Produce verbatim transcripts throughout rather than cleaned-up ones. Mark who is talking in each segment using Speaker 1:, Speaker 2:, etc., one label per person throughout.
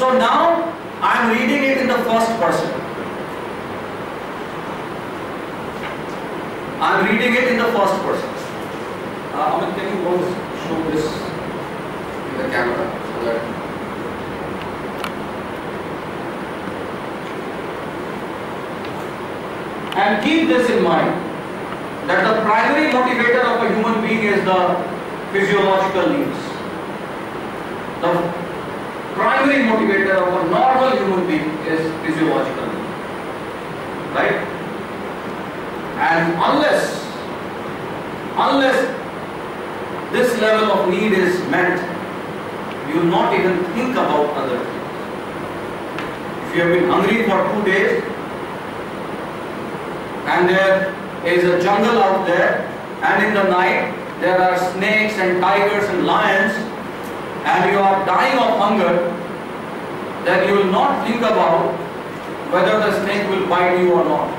Speaker 1: So now I am reading it in the first person. I am reading it in the first person. Uh, Amit, can you go show this in the camera so that and keep this in mind that the primary motivator of a human being is the physiological needs. The primary motivator of a normal human being is physiological need. Right? And unless, unless this level of need is met, you will not even think about other things. If you have been hungry for two days and there is a jungle out there and in the night there are snakes and tigers and lions and you are dying of hunger, then you will not think about whether the snake will bite you or not.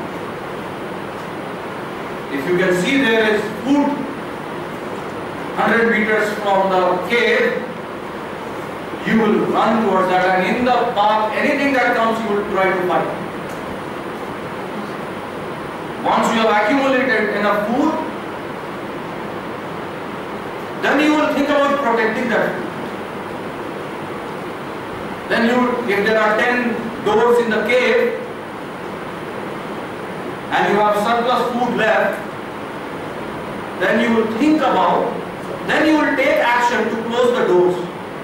Speaker 1: If you can see there is food one hundred meters from the cave, you will run towards that, and in the path, anything that comes, you will try to fight. Once you have accumulated enough food, then you will think about protecting that food. Then you, if there are ten doors in the cave, and you have surplus food left, then you will think about, then you will take action to close the doors.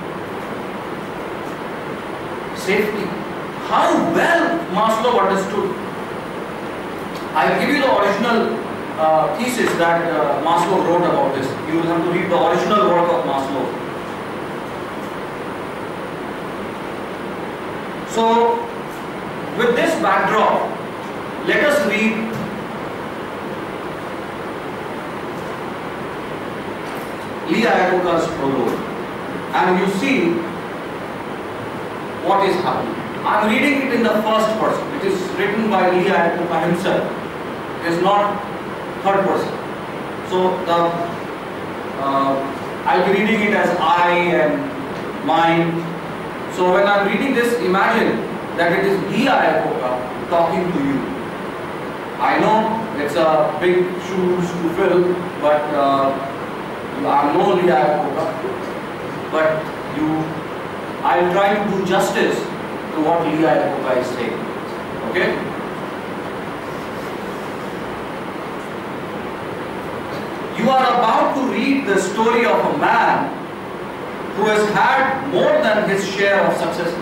Speaker 1: Safety. How well Maslow understood. I will give you the original uh, thesis that uh, Maslow wrote about this. You will have to read the original work of Maslow. So, with this backdrop, let us read Lee Iacocca's prologue, and you see what is happening. I am reading it in the first person. It is written by Lee Iacocca himself. It is not third person. So the uh, I will be reading it as I and mine. So when I am reading this, imagine that it is Lee Iacocca talking to you. I know it's a big shoes to fill, but uh, I know Lee Iacocca, but you, I will try to do justice to what Lee Iacocca is saying. Okay? You are about to read the story of a man who has had more than his share of successes.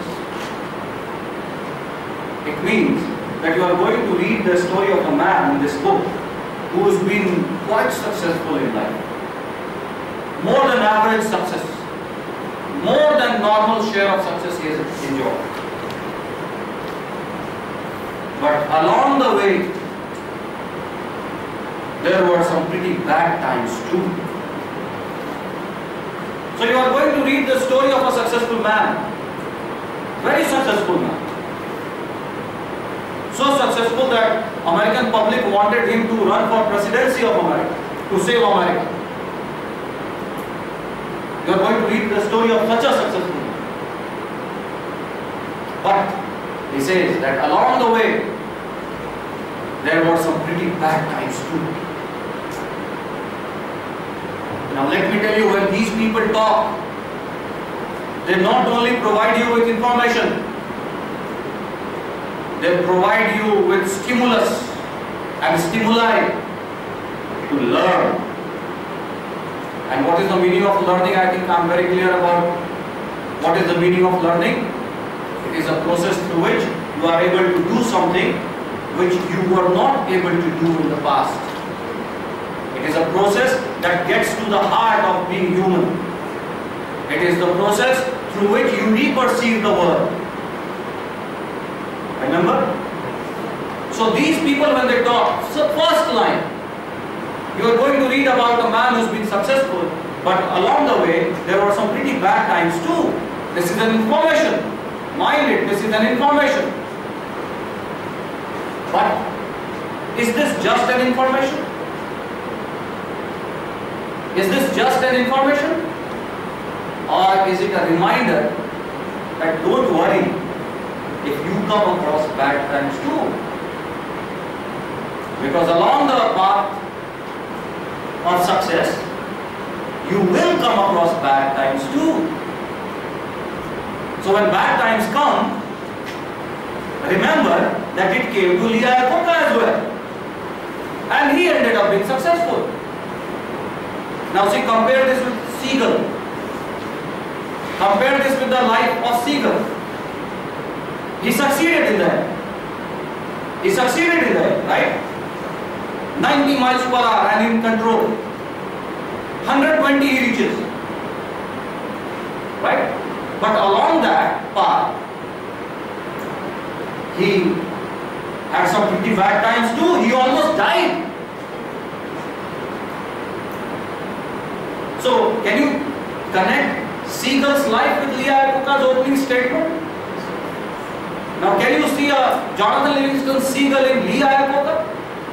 Speaker 1: It means that you are going to read the story of a man in this book who has been quite successful in life. More than average success. More than normal share of success he has enjoyed. But along the way, there were some pretty bad times too. So you are going to read the story of a successful man. Very successful man. So successful that American public wanted him to run for presidency of America, to save America. You are going to read the story of such a successful man. But he says that along the way, there were some pretty bad times too. Now let me tell you, when these people talk, they not only provide you with information, they provide you with stimulus and stimuli to learn. And what is the meaning of learning? I think I am very clear about what is the meaning of learning. It is a process through which you are able to do something which you were not able to do in the past. It is a process that gets to the heart of being human. It is the process through which you re-perceive the world. Remember? So these people, when they talk, so first line, you are going to read about a man who's been successful, but along the way, there were some pretty bad times too. This is an information. Mind it, this is an information. But is this just an information? Is this just an information? Or is it a reminder that don't worry if you come across bad times too. Because along the path of success, you will come across bad times too. So when bad times come, remember that it came to Lee Iacocca as well. And he ended up being successful. Now see, compare this with Seagull. Compare this with the life of Seagull. He succeeded in that. He succeeded in that, right? ninety miles per hour and in control. one hundred twenty he reaches. Right? But along that path, he had some pretty bad times too. He almost died. So, can you connect Seagull's life with Lee Iacocca's opening statement? Now, can you see a Jonathan Livingston Seagull in Lee Iacocca?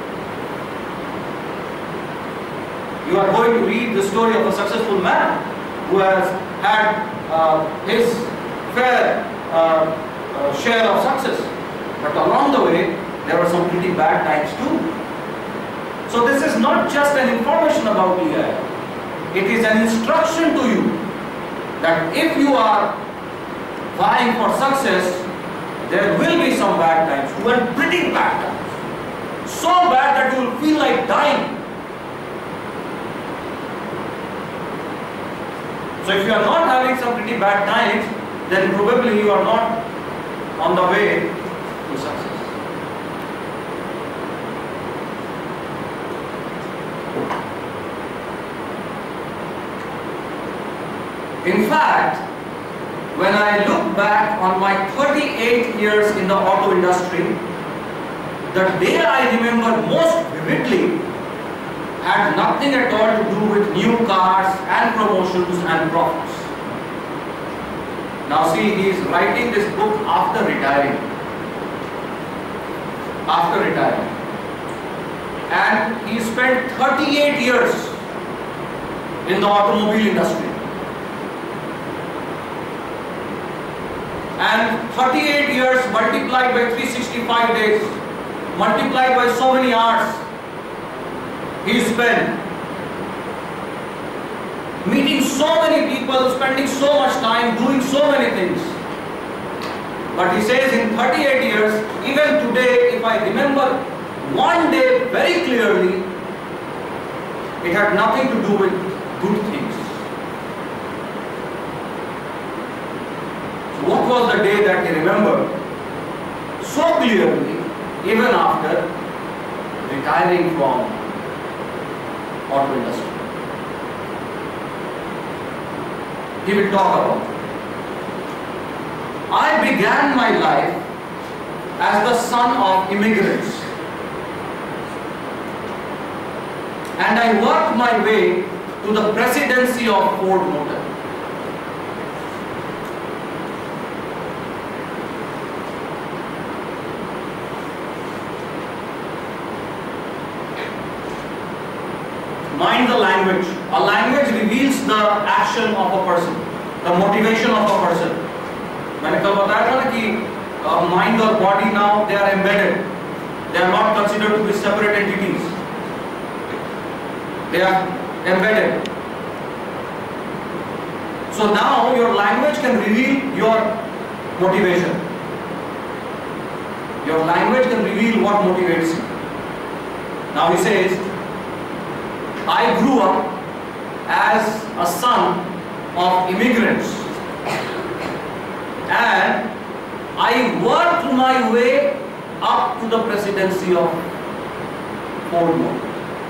Speaker 1: You are going to read the story of a successful man who has had uh, his fair uh, uh, share of success. But along the way, there were some pretty bad times too. So this is not just an information about Lee Iacocca. It is an instruction to you that if you are vying for success, there will be some bad times, even pretty bad times. So bad that you will feel like dying. So if you are not having some pretty bad times, then probably you are not on the way to success. In fact, when I look back on my thirty-eight years in the auto industry, the day I remember most vividly had nothing at all to do with new cars and promotions and profits. Now see, he is writing this book after retiring. After retiring. And he spent thirty-eight years in the automobile industry. And thirty-eight years multiplied by three hundred sixty-five days, multiplied by so many hours, he spent meeting so many people, spending so much time, doing so many things. But he says in thirty-eight years, even today, if I remember one day very clearly, it had nothing to do with good things. So what was the day that he remembered so clearly, even after retiring from auto industry? He will talk about it. I began my life as the son of immigrants, and I worked my way to the presidency of Ford Motor. Mind the language. A language reveals the action of a person, the motivation of a person. मैंने कल बताया था ना कि mind और body now they are embedded. They are not considered to be separate entities. They are embedded. So now your language can reveal your motivation. Your language can reveal what motivates you. Now he says, I grew up as a son of immigrants, and I worked my way up to the presidency of Ford Motor.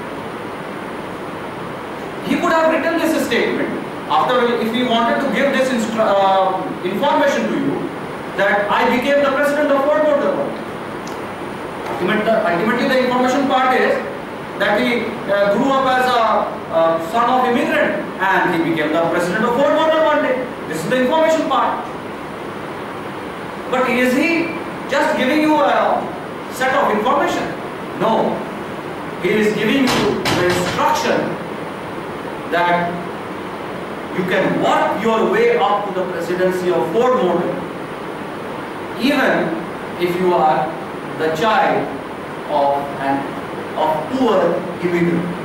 Speaker 1: He could have written this statement after, if he wanted to give this uh, information to you, that I became the president of Ford Motor. Ultimately, the information part is that he uh, grew up as a uh, son of immigrant and he became the president of Ford Motor one day. This is the information part. But is he just giving you a set of information? No. He is giving you the instruction that you can work your way up to the presidency of Ford Motor even if you are the child of an of poor immigrant.